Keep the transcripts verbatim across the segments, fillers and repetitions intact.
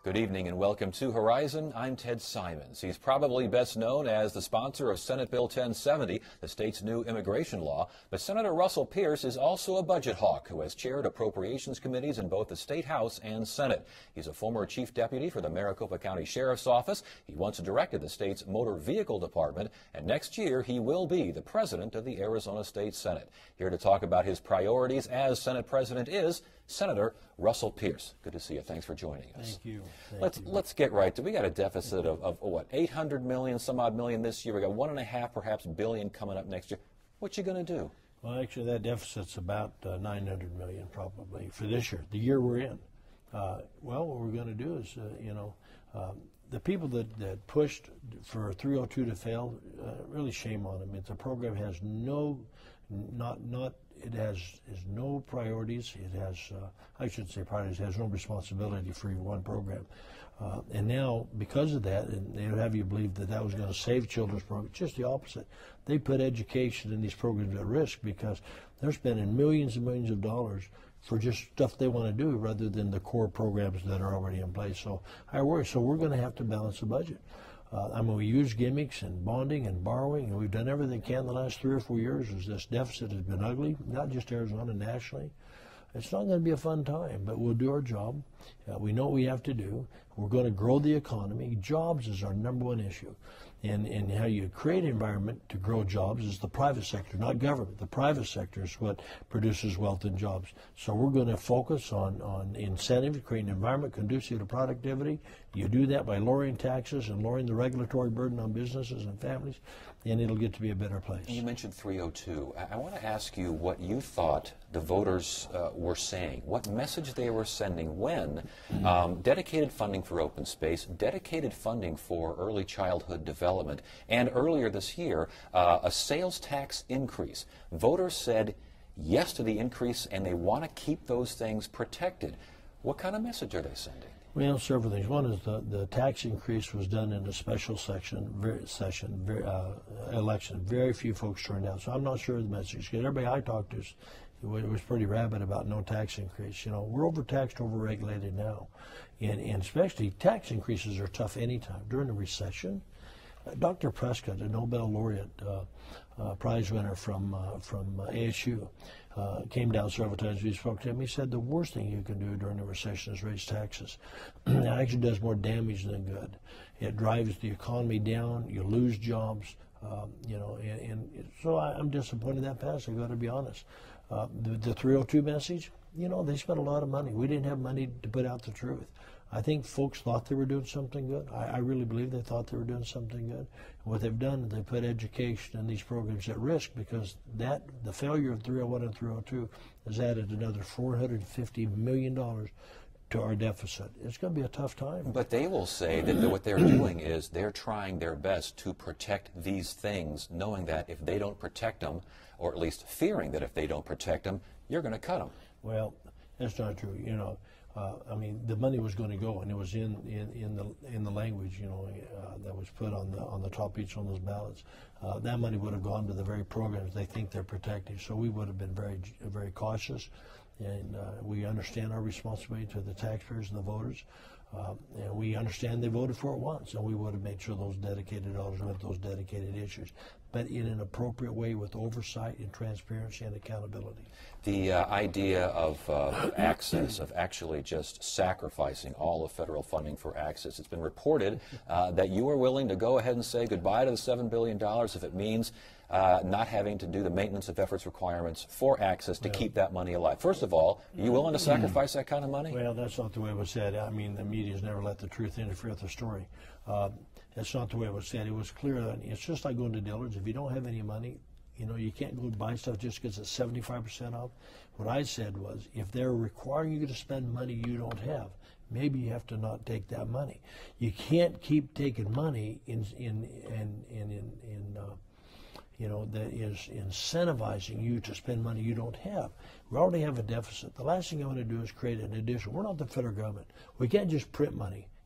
Good evening and welcome to Horizon. I'm Ted Simons. He's probably best known as the sponsor of Senate Bill ten seventy, the state's new immigration law. But Senator Russell Pearce is also a budget hawk who has chaired appropriations committees in both the State House and Senate. He's a former chief deputy for the Maricopa County Sheriff's Office. He once directed the state's motor vehicle department, and next year he will be the president of the Arizona State Senate. Here to talk about his priorities as Senate president is Senator Russell Pearce. Good to see you. Thanks for joining us. Thank you. Thank let's you. let's get right to. We got a deficit of, of what, eight hundred million, some odd million this year. We got one and a half, perhaps billion coming up next year. What you going to do? Well, actually, that deficit's about uh, nine hundred million probably for this year, the year we're in. Uh, well, what we're going to do is, uh, you know, um, the people that, that pushed for three oh two to fail, uh, really shame on them. It's a program has no, not not. It has, has no priorities. It has, uh, I should say priorities, it has no responsibility for your one program. Uh, and now, because of that, and they would have you believe that that was going to save children's programs, just the opposite. They put education in these programs at risk because they're spending millions and millions of dollars for just stuff they want to do rather than the core programs that are already in place. So I worry. So we're going to have to balance the budget. Uh, I mean, we use gimmicks and bonding and borrowing, and we've done everything we can the last three or four years as this deficit has been ugly, not just Arizona, nationally. It's not going to be a fun time, but we'll do our job. Uh, we know what we have to do. We're going to grow the economy. Jobs is our number one issue. And, and how you create an environment to grow jobs is the private sector, not government. The private sector is what produces wealth and jobs. So we're going to focus on, on incentives, creating an environment conducive to productivity. You do that by lowering taxes and lowering the regulatory burden on businesses and families, and it'll get to be a better place. You mentioned three oh two. I, I want to ask you what you thought the voters uh, were saying, what message they were sending when um, dedicated funding for open space, dedicated funding for early childhood development, and earlier this year, uh, a sales tax increase. Voters said yes to the increase, and they want to keep those things protected. What kind of message are they sending? Well, several things. One is the, the tax increase was done in a special section, very, session, very, uh, election. Very few folks turned out. So I'm not sure of the message. Because everybody I talked to was, was pretty rabid about no tax increase. You know, we're overtaxed, overregulated now. And, and especially tax increases are tough anytime. During a recession, uh, Doctor Prescott, a Nobel laureate, uh, uh, prize winner from, uh, from uh, A S U, Uh, came down several times. We spoke to him. He said the worst thing you can do during a recession is raise taxes. It actually does more damage than good. It drives the economy down. You lose jobs. Um, you know, and, and so I, I'm disappointed that passed. I got to be honest. Uh, the, the three oh two message. You know, they spent a lot of money. We didn't have money to put out the truth. I think folks thought they were doing something good. I, I really believe they thought they were doing something good. And what they've done is they put education and these programs at risk because that the failure of three oh one and three oh two has added another four hundred fifty million dollars to our deficit. It's going to be a tough time. But they will say that what they're doing is they're trying their best to protect these things, knowing that if they don't protect them, or at least fearing that if they don't protect them, you're going to cut them. Well, that's not true. You know, uh, I mean, the money was going to go, and it was in, in, in the in the language, you know, uh, that was put on the on the top of each one of those ballots. Uh, that money would have gone to the very programs they think they're protecting. So we would have been very very cautious, and uh, we understand our responsibility to the taxpayers and the voters. Uh, and we understand they voted for it once, and we would have made sure those dedicated dollars went to those dedicated issues, but in an appropriate way with oversight and transparency and accountability. The uh, idea of uh, access, of actually just sacrificing all of federal funding for access. It's been reported uh, that you are willing to go ahead and say goodbye to the seven billion dollars if it means uh, not having to do the maintenance of efforts requirements for access to well, keep that money alive. First of all, are you willing to sacrifice that kind of money? Well, that's not the way it was said. I mean, the media's never let the truth interfere with the story. Uh, that's not the way it was said. It was clear that it's just like going to Dillard's. If you don't have any money, you know, you can't go buy stuff just because it's seventy-five percent off. What I said was, if they're requiring you to spend money you don't have, maybe you have to not take that money. You can't keep taking money in in in in in, in uh, you know, that is incentivizing you to spend money you don't have. We already have a deficit. The last thing I want to do is create an additional. We're not the federal government. We can't just print money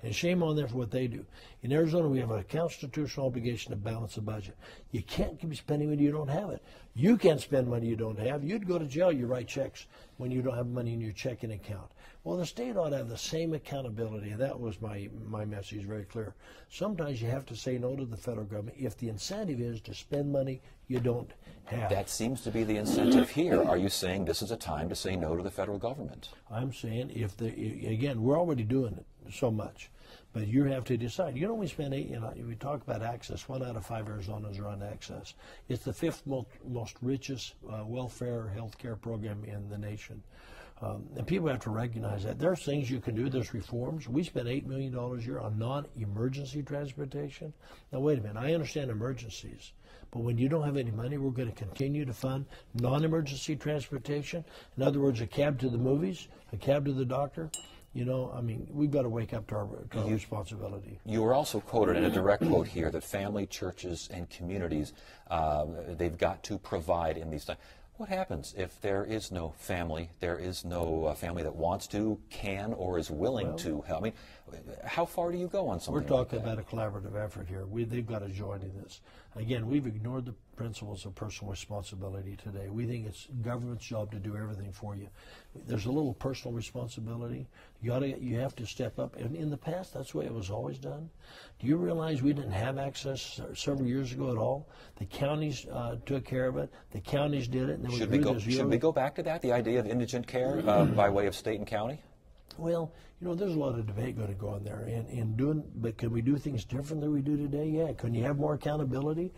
And shame on them for what they do. In Arizona, we have a constitutional obligation to balance the budget. You can't keep spending when you don't have it. You can't spend money you don't have. You'd go to jail, you write checks when you don't have money in your checking account. Well, the state ought to have the same accountability, and that was my, my message very clear. Sometimes you have to say no to the federal government if the incentive is to spend money you don't have. That seems to be the incentive here. Are you saying this is a time to say no to the federal government? I'm saying if the, again, we're already doing it so much, but you have to decide. You know, we spend eight, you know, we talk about access. One out of five Arizonans are on access. It's the fifth most, most richest uh, welfare health care program in the nation. Um, and people have to recognize that. There's things you can do. There's reforms. We spend eight million dollars a year on non-emergency transportation. Now, wait a minute. I understand emergencies. But when you don't have any money, we're going to continue to fund non-emergency transportation. In other words, a cab to the movies, a cab to the doctor. You know, I mean, we've got to wake up to our, to our you, responsibility. You were also quoted in a direct quote here that family, churches, and communities, uh, they've got to provide in these times. What happens if there is no family, there is no uh, family that wants to, can, or is willing well, to help? I mean, how far do you go on something We're talking like that? about a collaborative effort here. We, they've got to join in this. Again, we've ignored the principles of personal responsibility today. We think it's government's job to do everything for you. There's a little personal responsibility. You, ought to, you have to step up. And in the past, that's the way it was always done. Do you realize we didn't have access several years ago at all? The counties uh, took care of it. The counties did it. And then should, we we go, should we go back to that, the idea of indigent care uh, by way of state and county? Well, you know, there's a lot of debate going to go on there. And, and doing, but can we do things different than we do today? Yeah. Can you have more accountability?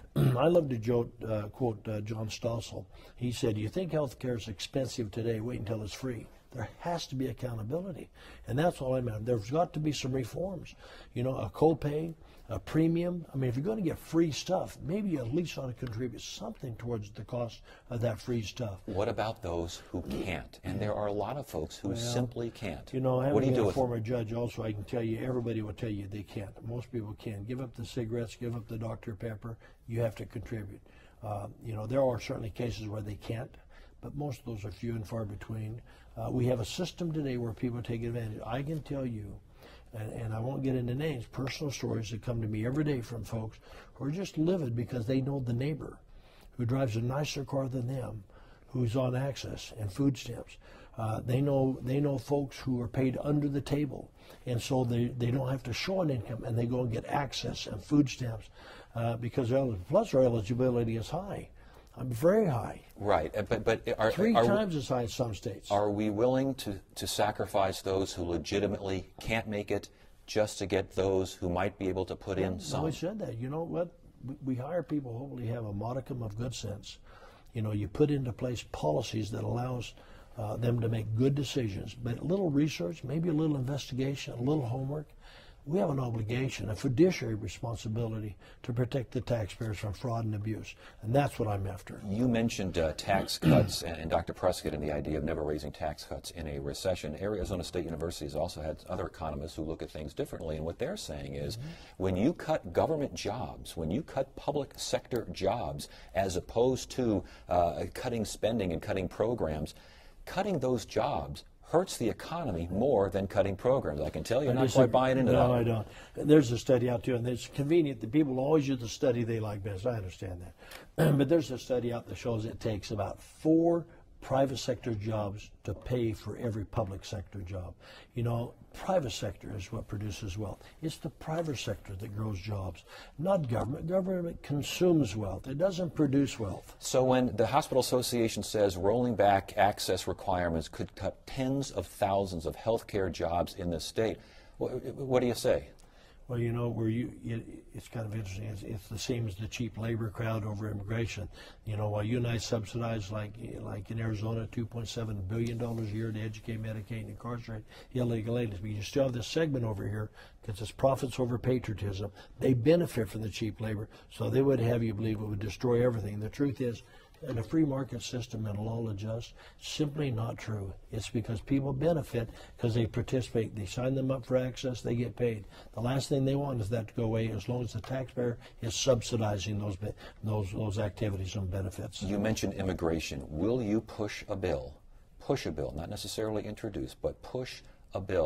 I love to joke, uh, quote uh, John Stossel. He said, "You think health care is expensive today? Wait until it's free." There has to be accountability, and that's all I meant. There's got to be some reforms. You know, a copay, a premium. I mean, if you're going to get free stuff, maybe you at least ought to contribute something towards the cost of that free stuff. What about those who can't? And there are a lot of folks who well, simply can't. You know, having what do you been do a with former judge also, I can tell you, everybody will tell you they can't. Most people can. Give up the cigarettes, give up the Doctor Pepper. You have to contribute. Uh, you know, there are certainly cases where they can't, but most of those are few and far between. Uh, we have a system today where people take advantage. I can tell you, and, and I won't get into names, personal stories that come to me every day from folks who are just livid because they know the neighbor who drives a nicer car than them, who's on access and food stamps. Uh, they know they know folks who are paid under the table, and so they, they don't have to show an income, and they go and get access and food stamps uh, because plus their eligibility is high. I'm very high. Right, but but are, three are, times as high as some states. Are we willing to to sacrifice those who legitimately can't make it just to get those who might be able to put in some? No, we said that. You know what? We, we hire people who hopefully have a modicum of good sense. You know, you put into place policies that allows uh, them to make good decisions. But a little research, maybe a little investigation, a little homework. We have an obligation, a fiduciary responsibility to protect the taxpayers from fraud and abuse, and that's what I'm after. You mentioned uh, tax cuts, and, and Doctor Prescott and the idea of never raising tax cuts in a recession. Arizona State University has also had other economists who look at things differently, and what they're saying is mm-hmm. when you cut government jobs, when you cut public sector jobs, as opposed to uh, cutting spending and cutting programs, cutting those jobs hurts the economy more than cutting programs. I can tell you're not quite buying into that. No, I don't. There's a study out too, and it's convenient that people always use the study they like best. I understand that. But there's a study out that shows it takes about four private sector jobs to pay for every public sector job. You know, private sector is what produces wealth. It's the private sector that grows jobs, not government. Government consumes wealth. It doesn't produce wealth. So when the Hospital Association says rolling back access requirements could cut tens of thousands of healthcare jobs in this state, what, what do you say? Well, you know, where you, it, it's kind of interesting. It's, it's the same as the cheap labor crowd over immigration. You know, while you and I subsidize, like like in Arizona, two point seven billion dollars a year to educate, medicate, and incarcerate illegal aliens, but you still have this segment over here because it's profits over patriotism. They benefit from the cheap labor, so they would have you believe it would destroy everything. The truth is, in a free market system, it'll all adjust. Simply not true. It's because people benefit because they participate. They sign them up for access, they get paid. The last thing they want is that to go away as long as the taxpayer is subsidizing those those those activities and benefits. You mentioned immigration. Will you push a bill, push a bill, not necessarily introduce, but push a bill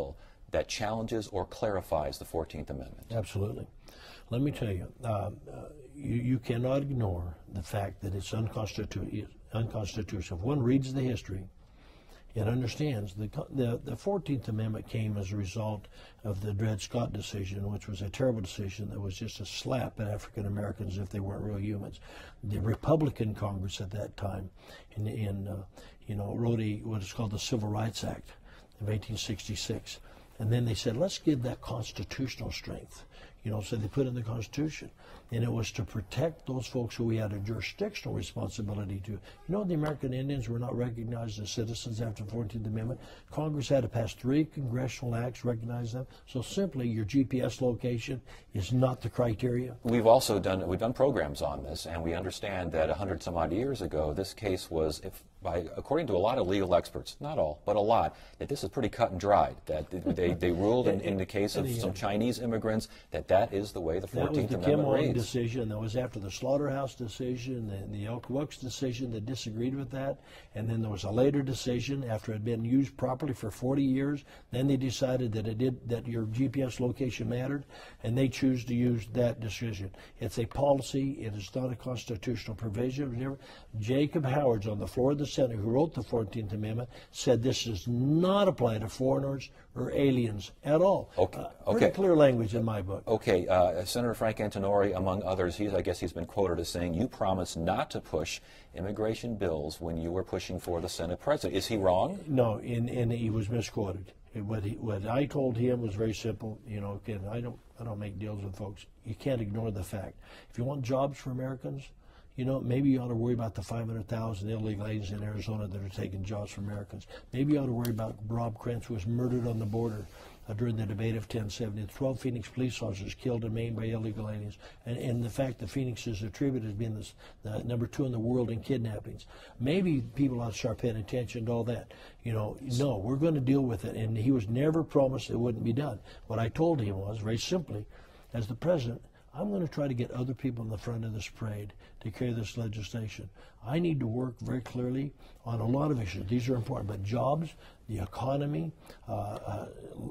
that challenges or clarifies the fourteenth Amendment? Absolutely. Let me tell you, uh, uh, you, you cannot ignore the fact that it's unconstitu- unconstitutional. If one reads the history, it understands the, the the fourteenth Amendment came as a result of the Dred Scott decision, which was a terrible decision that was just a slap at African Americans if they weren't real humans. The Republican Congress at that time, in, in uh, you know, wrote a what is called the Civil Rights Act of eighteen sixty-six, and then they said, let's give that constitutional strength. You know, so they put in the Constitution, and it was to protect those folks who we had a jurisdictional responsibility to. You know, the American Indians were not recognized as citizens after the fourteenth Amendment. Congress had to pass three congressional acts recognizing them. So simply, your G P S location is not the criteria. We've also done we've done programs on this, and we understand that a hundred some odd years ago, this case was, if by according to a lot of legal experts, not all, but a lot, that this is pretty cut and dried. That they they ruled in, in the case of some Chinese immigrants that that is the way the fourteenth Amendment reads. Decision that was after the Slaughterhouse decision and the Elk Wooks decision that disagreed with that, and then there was a later decision after it had been used properly for forty years. Then they decided that it did that your G P S location mattered, and they choose to use that decision. It's a policy. It is not a constitutional provision. Jacob Howard's on the floor of the Senate, who wrote the fourteenth Amendment, said this does not apply to foreigners or aliens at all. Okay. Uh, pretty okay. clear language in my book. Okay. Uh, Senator Frank Antonori, among others, he's, I guess he's been quoted as saying, you promised not to push immigration bills when you were pushing for the Senate president. Is he wrong? No, and, and he was misquoted. What, he, what I told him was very simple. You know, again, I don't, I don't make deals with folks. You can't ignore the fact. If you want jobs for Americans, you know, maybe you ought to worry about the five hundred thousand illegal aliens in Arizona that are taking jobs from Americans. Maybe you ought to worry about Rob Krentz, who was murdered on the border uh, during the debate of ten seventy. twelve Phoenix police officers killed and maimed by illegal aliens. And, and the fact that Phoenix is attributed as being this, the number two in the world in kidnappings. Maybe people ought to start paying attention to all that. You know, no, we're going to deal with it. And he was never promised it wouldn't be done. What I told him was, very simply, as the president, I'm going to try to get other people in the front of this parade to carry this legislation. I need to work very clearly on a lot of issues. These are important, but jobs, the economy, uh, uh,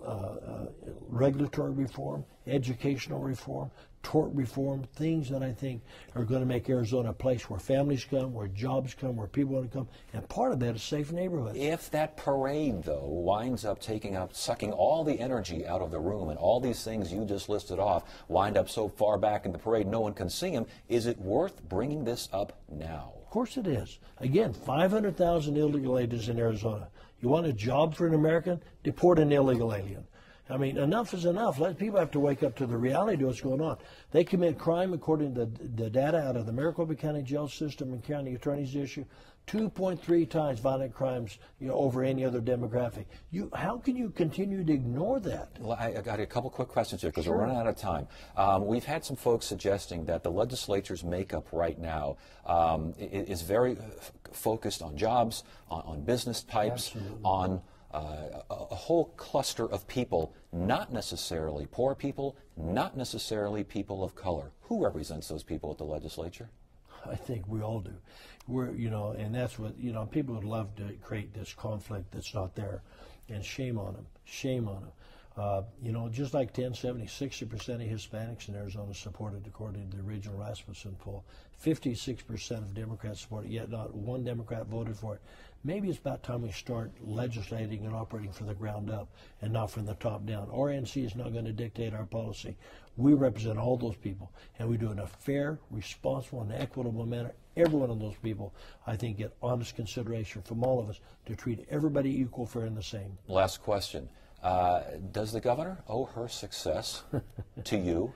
uh, regulatory reform, educational reform, tort reform, things that I think are going to make Arizona a place where families come, where jobs come, where people want to come, and part of that is safe neighborhoods. If that parade, though, winds up taking up, sucking all the energy out of the room, and all these things you just listed off wind up so far back in the parade no one can see them, is it worth bringing this up now? Of course it is. Again, five hundred thousand illegal aliens in Arizona. You want a job for an American? Deport an illegal alien. I mean, enough is enough. Let people have to wake up to the reality of what's going on. They commit crime, according to the, the data out of the Maricopa County jail system and county attorney's issue, two point three times violent crimes, you know, over any other demographic. You, how can you continue to ignore that? Well, I, I got a couple quick questions here because Sure. we're running out of time. Um, we've had some folks suggesting that the legislature's makeup right now um, is very f- focused on jobs, on, on business types, Absolutely. on Uh, a, a whole cluster of people, not necessarily poor people, not necessarily people of color. Who represents those people at the legislature? I think we all do. We're, you know, and that's what, you know, people would love to create this conflict that's not there. And shame on them. Shame on them. Uh, you know, just like ten seventy, sixty percent of Hispanics in Arizona supported, according to the original Rasmussen poll. fifty-six percent of Democrats support it, yet not one Democrat voted for it. Maybe it's about time we start legislating and operating from the ground up and not from the top down. R N C is not going to dictate our policy. We represent all those people, and we do it in a fair, responsible, and equitable manner. Every one of those people, I think, get honest consideration from all of us to treat everybody equal, fair, and the same. Last question. Uh, does the governor owe her success to you?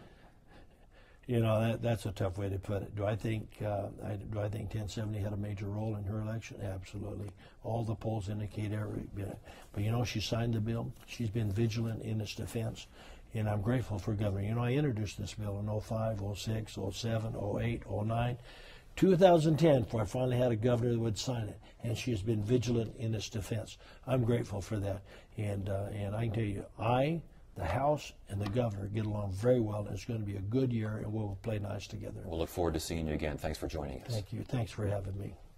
You know, that, that's a tough way to put it. Do I think uh, I, do I think ten seventy had a major role in her election? Absolutely. All the polls indicate every bit. But, you know, she signed the bill. She's been vigilant in its defense, and I'm grateful for Governor. You know, I introduced this bill in oh five, oh six, oh seven, oh eight, oh nine, two thousand ten, before I finally had a governor that would sign it, and she has been vigilant in its defense. I'm grateful for that. And, uh, and I can tell you, I, the House, and the governor get along very well, and it's going to be a good year, and we'll play nice together. We'll look forward to seeing you again. Thanks for joining us. Thank you. Thanks for having me.